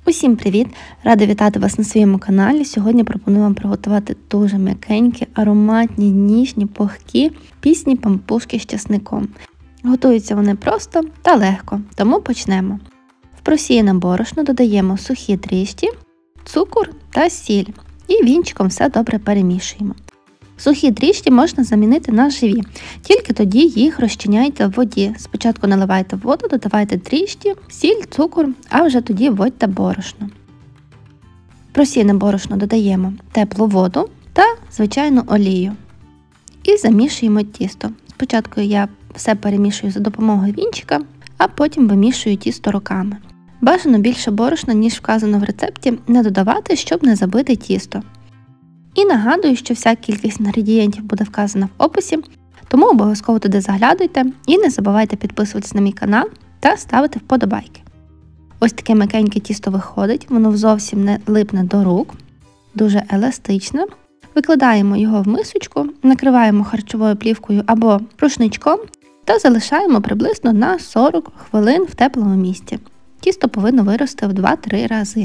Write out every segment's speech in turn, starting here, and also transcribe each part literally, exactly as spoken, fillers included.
Усім привіт! Рада вітати вас на своєму каналі. Сьогодні пропоную вам приготувати дуже м'якенькі, ароматні, ніжні, пухкі пісні пампушки з часником. Готуються вони просто та легко, тому почнемо. В просіяне борошно додаємо сухі дріжджі, цукор та сіль і вінчиком все добре перемішуємо. Сухі дріжджі можна замінити на живі, тільки тоді їх розчиняйте в воді. Спочатку наливайте воду, додавайте дріжджі, сіль, цукор, а вже тоді вводьте борошно. В просіяне борошно додаємо теплу воду та звичайну олію. І замішуємо тісто. Спочатку я все перемішую за допомогою вінчика, а потім вимішую тісто руками. Бажано більше борошна, ніж вказано в рецепті, не додавати, щоб не забити тісто. І нагадую, що вся кількість інгредієнтів буде вказана в описі, тому обов'язково туди заглядуйте і не забувайте підписуватися на мій канал та ставити вподобайки. Ось таке м'якеньке тісто виходить, воно зовсім не липне до рук, дуже еластичне. Викладаємо його в мисочку, накриваємо харчовою плівкою або рушничком та залишаємо приблизно на сорок хвилин в теплому місці. Тісто повинно вирости в два-три рази.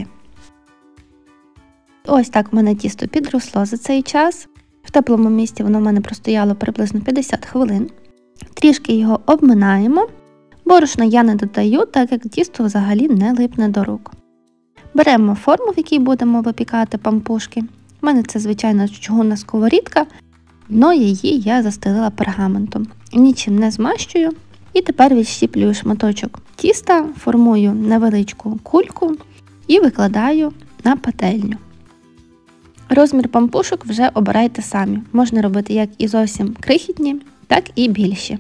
Ось так в мене тісто підросло за цей час. В теплому місці воно в мене простояло приблизно п'ятдесят хвилин. Трішки його обминаємо. Борошна я не додаю, так як тісто взагалі не липне до рук. Беремо форму, в якій будемо випікати пампушки. У мене це звичайна чугунна сковорідка, дно її я застелила пергаментом. Нічим не змащую. І тепер відщіплюю шматочок тіста, формую невеличку кульку і викладаю на пательню. Розмір пампушок вже обирайте самі. Можна робити як і зовсім крихітні, так і більші.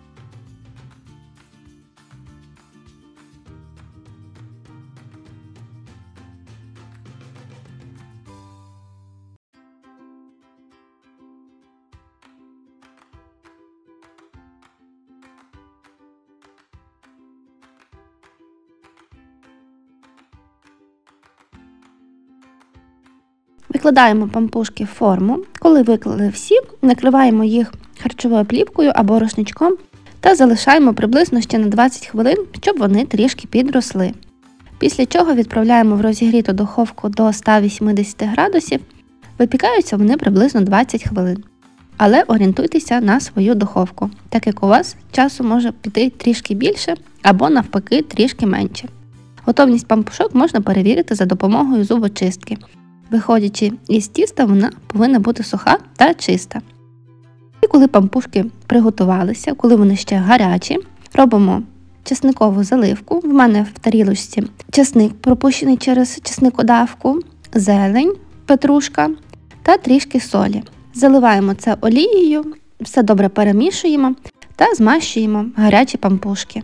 Викладаємо пампушки в форму. Коли виклали всі, накриваємо їх харчовою плівкою або рушничком та залишаємо приблизно ще на двадцять хвилин, щоб вони трішки підросли. Після чого відправляємо в розігріту духовку до ста вісімдесят градусів. Випікаються вони приблизно двадцять хвилин. Але орієнтуйтеся на свою духовку, так як у вас часу може піти трішки більше або навпаки трішки менше. Готовність пампушок можна перевірити за допомогою зубочистки. Виходячи із тіста, вона повинна бути суха та чиста. І коли пампушки приготувалися, коли вони ще гарячі, робимо чесникову заливку. В мене в тарілочці чесник пропущений через чесникодавку, зелень, петрушка та трішки солі. Заливаємо це олією, все добре перемішуємо та змащуємо гарячі пампушки.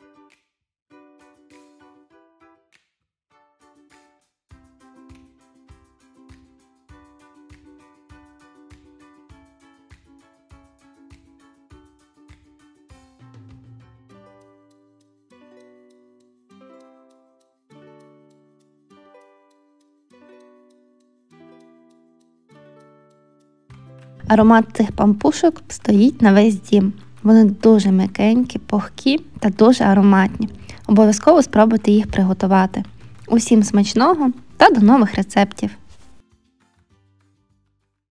Аромат цих пампушок стоїть на весь дім. Вони дуже м'якенькі, пухкі та дуже ароматні. Обов'язково спробуйте їх приготувати. Усім смачного та до нових рецептів!